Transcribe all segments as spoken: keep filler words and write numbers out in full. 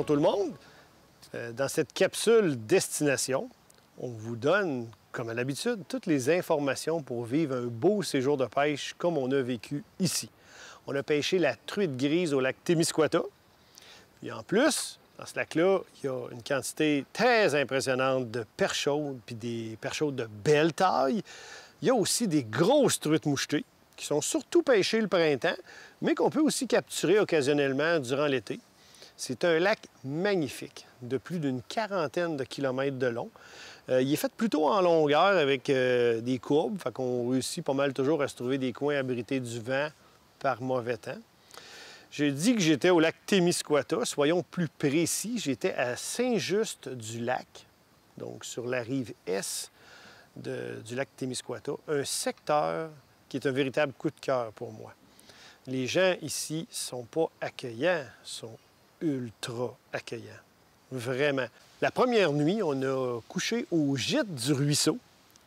Bonjour tout le monde. Dans cette capsule destination, on vous donne, comme à l'habitude, toutes les informations pour vivre un beau séjour de pêche comme on a vécu ici. On a pêché la truite grise au lac Témiscouata. Et en plus, dans ce lac-là, il y a une quantité très impressionnante de perches chaudes, puis des perches chaudes de belle taille. Il y a aussi des grosses truites mouchetées qui sont surtout pêchées le printemps, mais qu'on peut aussi capturer occasionnellement durant l'été. C'est un lac magnifique, de plus d'une quarantaine de kilomètres de long. Euh, il est fait plutôt en longueur avec euh, des courbes, fait qu'on réussit pas mal toujours à se trouver des coins abrités du vent par mauvais temps. J'ai dit que j'étais au lac Témiscouata. Soyons plus précis, j'étais à Saint-Just-du-Lac, donc sur la rive est de, du lac Témiscouata, un secteur qui est un véritable coup de cœur pour moi. Les gens ici ne sont pas accueillants, sont ultra accueillant. Vraiment. La première nuit, on a couché au gîte du Ruisseau,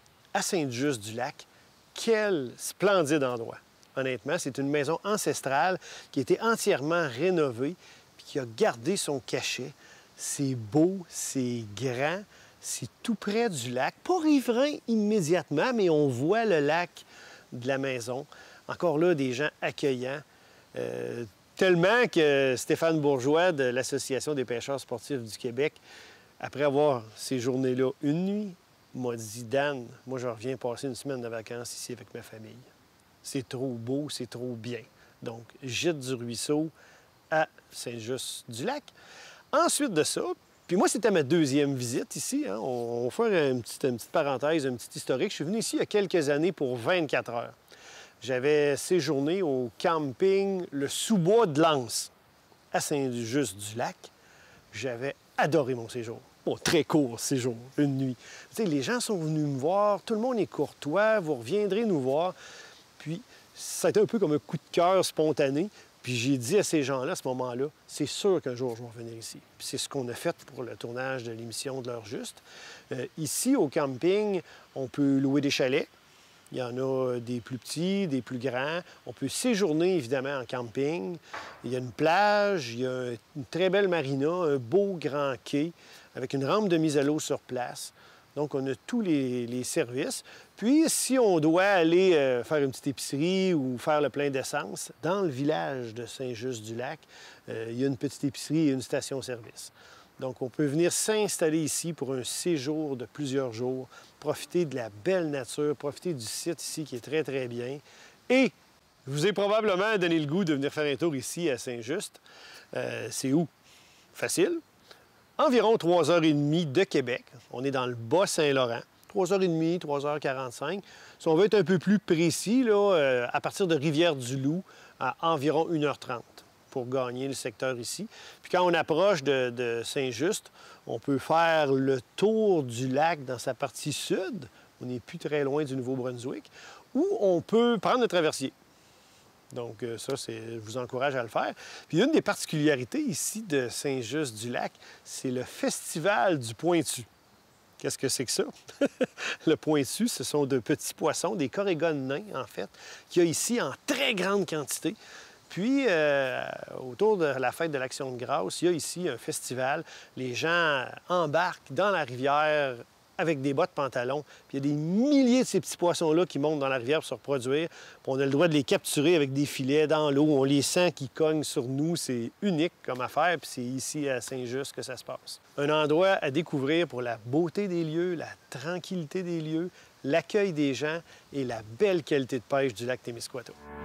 à Saint-Just-du-Lac. Quel splendide endroit! Honnêtement, c'est une maison ancestrale qui a été entièrement rénovée puis qui a gardé son cachet. C'est beau, c'est grand, c'est tout près du lac. Pas riverain immédiatement, mais on voit le lac de la maison. Encore là, des gens accueillants. Euh, Tellement que Stéphane Bourgeois de l'Association des pêcheurs sportifs du Québec, après avoir séjourné là une nuit, m'a dit « Dan, moi je reviens passer une semaine de vacances ici avec ma famille. C'est trop beau, c'est trop bien. » Donc, gîte du Ruisseau à Saint-Just-du-Lac. Ensuite de ça, puis moi c'était ma deuxième visite ici, hein, on, on va faire une petite, une petite parenthèse, un petit historique. Je suis venu ici il y a quelques années pour vingt-quatre heures. J'avais séjourné au camping Le Sous-Bois de Lens, à Saint-Just-du-Lac. J'avais adoré mon séjour. Bon, très court séjour, une nuit. Tu sais, les gens sont venus me voir, tout le monde est courtois, vous reviendrez nous voir. Puis, ça a été un peu comme un coup de cœur spontané. Puis j'ai dit à ces gens-là, à ce moment-là, c'est sûr qu'un jour, je vais revenir ici. Puis c'est ce qu'on a fait pour le tournage de l'émission de l'heure juste. Euh, ici, au camping, on peut louer des chalets. Il y en a des plus petits, des plus grands. On peut séjourner, évidemment, en camping. Il y a une plage, il y a une très belle marina, un beau grand quai avec une rampe de mise à l'eau sur place. Donc, on a tous les, les services. Puis, si on doit aller euh, faire une petite épicerie ou faire le plein d'essence, dans le village de Saint-Just-du-Lac, euh, il y a une petite épicerie et une station-service. Donc, on peut venir s'installer ici pour un séjour de plusieurs jours, profiter de la belle nature, profiter du site ici qui est très, très bien. Et je vous ai probablement donné le goût de venir faire un tour ici à Saint-Just. Euh, c'est où? Facile. Environ trois heures trente de Québec. On est dans le Bas-Saint-Laurent. trois heures trente, trois heures quarante-cinq. Si on veut être un peu plus précis, là, euh, à partir de Rivière-du-Loup, à environ une heure trente. Pour gagner le secteur ici. Puis quand on approche de, de Saint-Just, on peut faire le tour du lac dans sa partie sud. On n'est plus très loin du Nouveau-Brunswick. Ou on peut prendre le traversier. Donc ça, je vous encourage à le faire. Puis une des particularités ici de Saint-Just-du-Lac, c'est le Festival du Pointu. Qu'est-ce que c'est que ça? Le pointu, ce sont de petits poissons, des corégones nains, en fait, qu'il y a ici en très grande quantité. Puis, euh, autour de la fête de l'Action de grâce, il y a ici un festival. Les gens embarquent dans la rivière avec des bottes pantalons. Puis il y a des milliers de ces petits poissons-là qui montent dans la rivière pour se reproduire. Puis on a le droit de les capturer avec des filets dans l'eau. On les sent qui cognent sur nous. C'est unique comme affaire. Puis c'est ici à Saint-Just que ça se passe. Un endroit à découvrir pour la beauté des lieux, la tranquillité des lieux, l'accueil des gens et la belle qualité de pêche du lac Témiscouata.